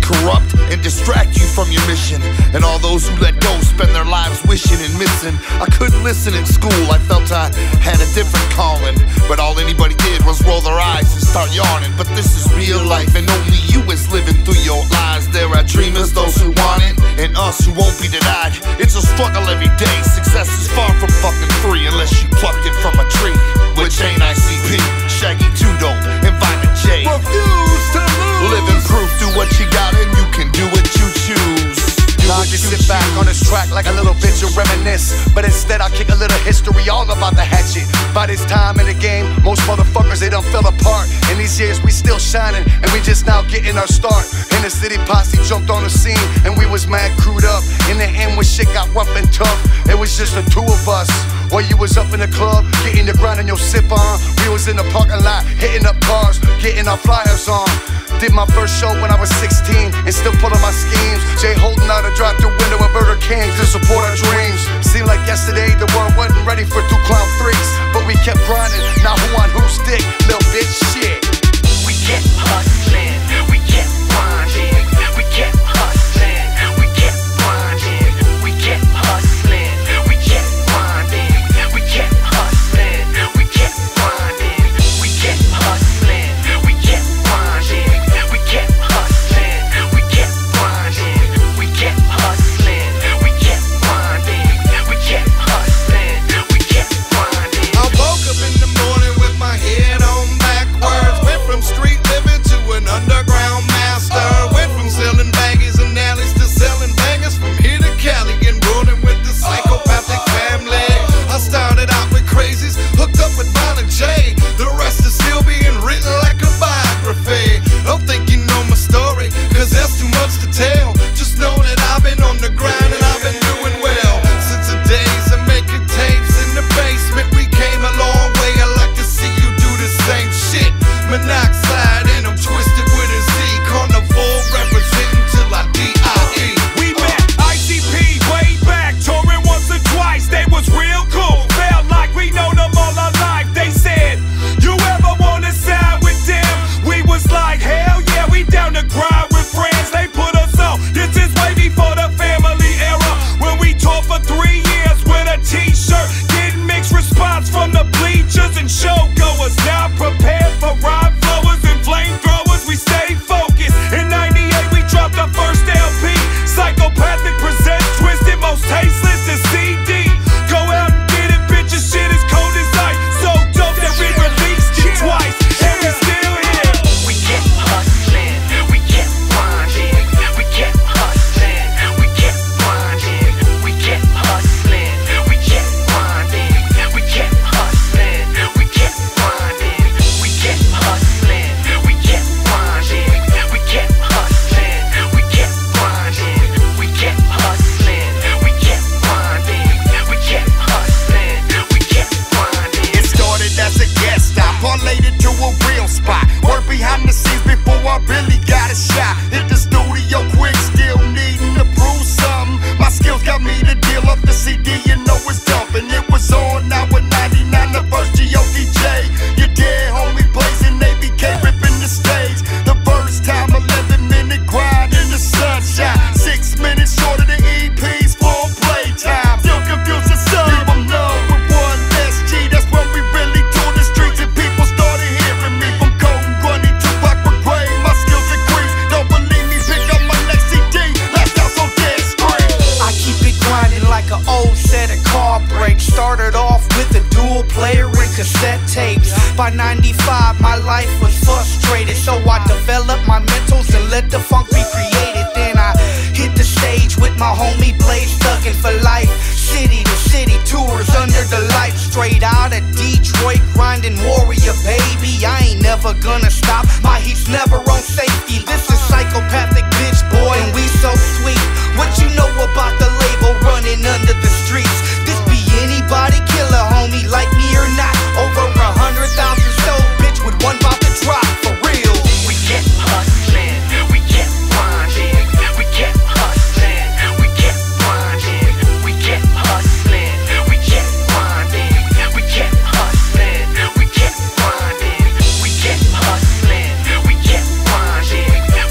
corrupt and distract you from your mission. And all those who let go spend their lives wishing and missing. I couldn't listen in school, I felt I had a different calling, but all anybody did was roll their eyes and start yawning. But this is real life, and only you is living through your lies. There are dreamers, those who want it, and us who won't be denied. It's a struggle every day. Success is far from fucking free unless you plucked it from a tree, which ain't ICP. Shaggy 2 Dope and Violent J. Refuse to lose. Living proof, do what you got and you can do what you choose. Now I just sit back on this track like a little bitch and reminisce, but instead I'll kick a little history all about the Hatchet. By this time in the game, most motherfuckers, they done fell apart. In these years we still shining, and we just now getting our start. In the city, posse jumped on the scene, and we was mad crewed up. In the end when shit got rough and tough, it was just the two of us. While you was up in the club, getting your grind and your sip on, we was in the parking lot, hitting up cars, getting our flyers on. Did my first show when I was 16 and still pulling my schemes. Jay holding out a drive-through window of Burger King to support our dreams. Seemed like yesterday the world wasn't ready for 2 clown freaks, but we kept grinding. Now who on whose dick? Little bitch shit. We kept hustling, we kept grinding, we kept hustling, we kept grinding, we kept hustling, we kept grinding, we kept hustling, we kept grinding, we kept hustling, we kept grinding, we kept hustling, we kept grinding, we kept hustling, we kept grinding, we kept hustling, we kept grinding. I woke up in the morning with my head on backwards. Went from street living to an underground master. Went from selling baggies and alleys to selling bangers. From here to Cali and rolling with the Psychopathic family. I started out with crazies, hooked up with Violent J. The rest is still being written like a biography. Don't think you know my story, cause there's too much to tell. Just know that I've been on the grind and I've been doing well. Since the days of making tapes in the basement, we came a long way. I like to see you do the same shit. Monoxide and I'm twisted with a Z. Carnival representing till I D.I.E. We met ICP way back, touring once or twice. They was real cool, felt like we know them all our life. They said, you ever wanna side with them? We was like, hell yeah, we down to grind with friends. They put us on, this is way before the family era, when we toured for 3 years with a t-shirt, getting mixed response from the bleachers and showgoers. Now prepared for ride flowers and flamethrowers, we stay focused. In 98 we dropped our first LP, Psychopathic presents Twisted, most tasteless is CD. Go out and get it, bitches, shit is cold as ice. So dope that we released it twice, and we still here. We kept hustling, we kept grinding, we kept hustling, we kept grinding, we kept hustling, we kept grinding, we kept hustling, we kept grinding, we kept hustling, we kept grinding, we kept hustling, we kept grinding, we kept hustling, we kept grinding, we kept hustling, we kept grinding. It started as a guest stop, parlayed it to a real spot. Work behind the scenes before I really got a shot. Hit the studio quick, still needing to prove something. My skills got me the deal off the CD, you know it's dumping. It was on now with 99, the first G.O.D.J. Your dead homie blazing, ABK ripping the stage. The first time 11-minute grind in the sunshine. 6 minutes short of the EP's full playtime. Still confused and some leave them numb with one SG. That's when we really toured the streets and people started hearing me. From Cold and Grundy to Blackwood Gray, my skills increase. Don't believe me, pick up my next CD. Last out on dead street. I keep it grinding like an old set of car brakes. Started off with a dual player and cassette tapes. By 95 my life was frustrated, so I developed my mentals and let the funk be created. Then I hit the stage with my homie Blaze, thuggin' for life. City to city tours under the lights. Straight out of Detroit, grinding warrior baby. I ain't never gonna stop, my heat's never on safety. This is Psychopathic, bitch boy, and we so sweet. What you know about the label running under the streets? This be anybody killer, homie, like me or not. Over 100,000 sold, bitch, with one about to drop, for real. We kept hustling, we kept grinding, we kept hustling, we kept grinding, we kept hustling, we kept grinding, we kept hustling, we kept grinding, we kept hustling, we kept grinding,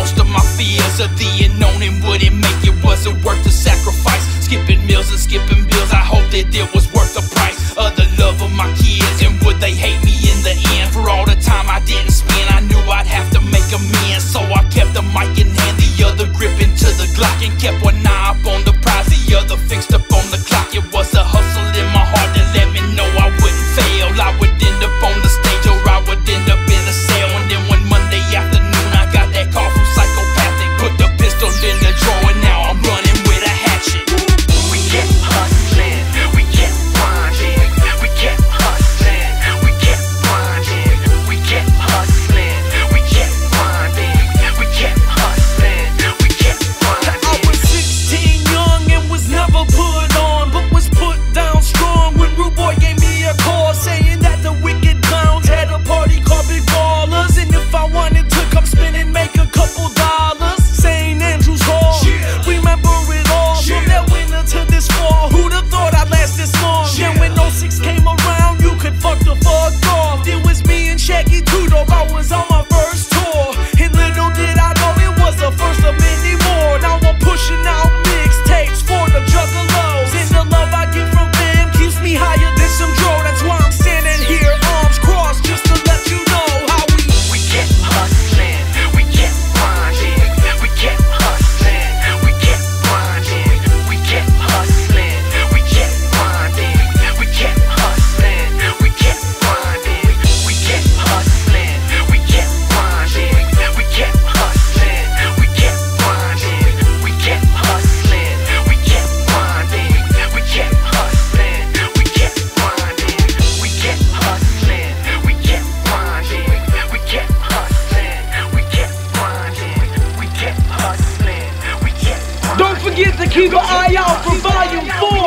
most of my fears of the unknown and wouldn't make it. Was it worth the sacrifice? Skipping meals and skipping bills, I hope that it was worth the price of the love of my kids. And would they hate me in the end for all the time I didn't spend? I knew I'd have to make amends, so I kept the mic in hand, the other grip into the Glock, and kept one eye up on the prize, the other fixed up on the clock. It was a hustle in my heart that let me know I wouldn't fail. I would end up on the stage or I would end up in a cell. And then one Monday afternoon I got that call from Psychopathic, put the pistol in the drawer, and now I'm running with a hatchet. We kept hustling, we kept grinding, we kept hustling, we kept grinding, we kept hustling, we kept grinding, we kept hustling, we kept grinding. I was 16, young, and was never put on, but was put down strong when Rude Boy gave me a call, saying that the wicked clowns had a party called Big Ballers, and if I wanted to come spin and make a couple dollars, St. Andrew's Hall. Remember it all, from that winter to this fall. Who'd have thought I'd last this long? Then when 06 came around, you could fuck the fuck off. It was me and Shaggy Two-Dog, I was on my first tour, and little did I know it was the first of many more. Now I'm pushing out mixtapes for the juggalos, and the love I get from them keeps me higher than some dro. That's why I'm standing here, arms crossed, just to let you know how We kept hustling, we kept grinding, we kept hustling, we kept grinding, we kept hustling, we kept grinding, we kept hustling, we kept grinding, we kept hustling, we kept grinding, we kept hustling, we kept grinding, we kept hustling, we kept grinding, we kept hustling, we kept grinding, we kept hustling, we kept grinding, we kept hustling, we kept grinding, we kept hustling, we kept grinding. Don't forget to keep an eye out for Volume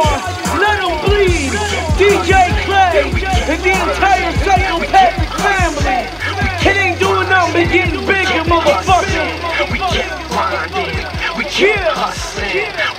4, Let 'Em Bleed, DJ Clay, and the entire Psychopathic family. It ain't doing nothing but getting bigger, motherfucker. We kept grinding, we kept hustling,